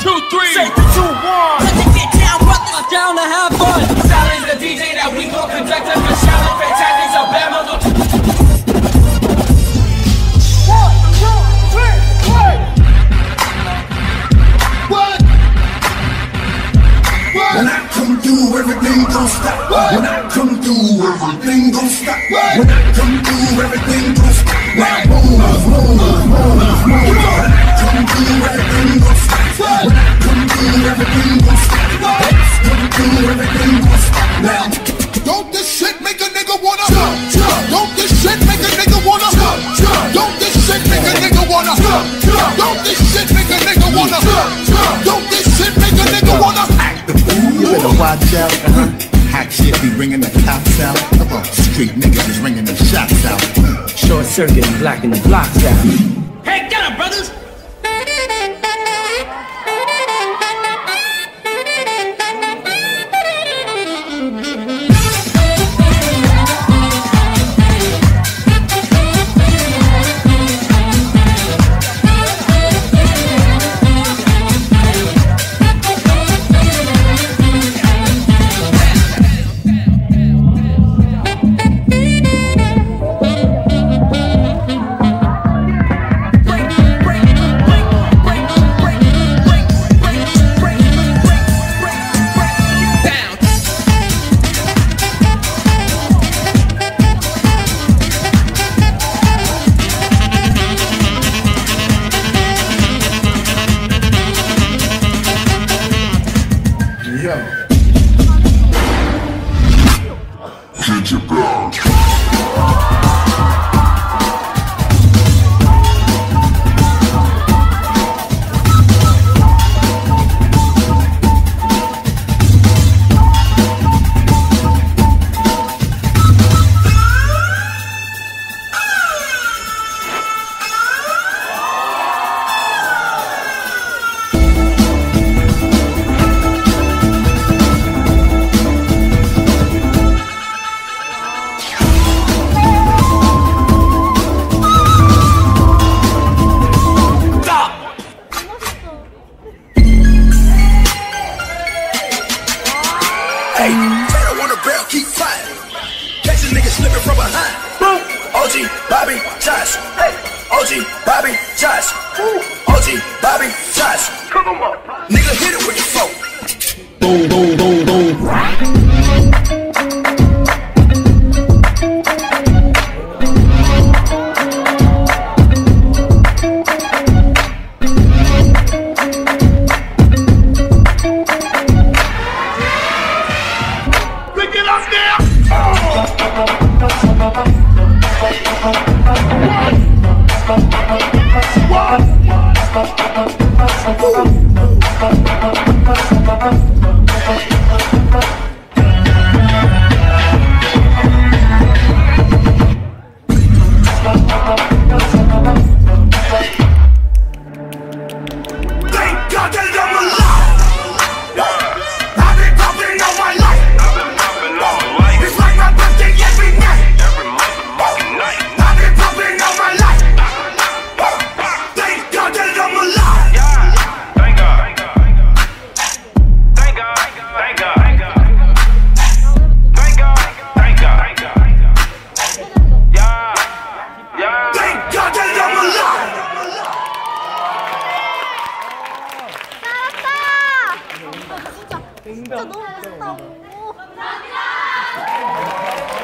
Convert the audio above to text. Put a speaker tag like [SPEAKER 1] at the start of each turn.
[SPEAKER 1] 2, 3.
[SPEAKER 2] Say 3, 2, 1.
[SPEAKER 3] Let it get down, brothers.
[SPEAKER 2] Down to have fun.
[SPEAKER 4] Silence the DJ that we gon' conduct us. Cause Charlotte Fantastic, so bad mother.
[SPEAKER 2] 1, 2, 3, 4.
[SPEAKER 5] What? When I come through, everything gon' stop. When I come through, everything gon' stop. When I come through, everything gon' stop. Now move, move, move, move. When I come through, everything gon' stop. When I come through, everything gon' stop. Come through, everything gon' stop. Now, don't this shit make a nigga wanna jump, jump? Don't this shit make a nigga wanna jump, jump? Don't this shit make a nigga wanna jump, jump? Don't this shit make a nigga wanna jump, jump? Don't this shit make a nigga wanna act the fool?
[SPEAKER 6] You better watch out. Hot shit be bringing the cops out. Street niggas is ringing the shots out.
[SPEAKER 2] Short circuit and blacking the blocks out.
[SPEAKER 4] Hey, get up, brothers.
[SPEAKER 5] Hey, Tato on the barrel, keep fighting. Catch a nigga slipping from behind. Boom. OG, Bobby, Josh. Hey, OG, Bobby, Josh. OG, Bobby, Josh. Come on, nigga, hit it with the phone.
[SPEAKER 6] Boom, boom, boom, boom.
[SPEAKER 7] 진짜 너무 멋있다고. 감사합니다.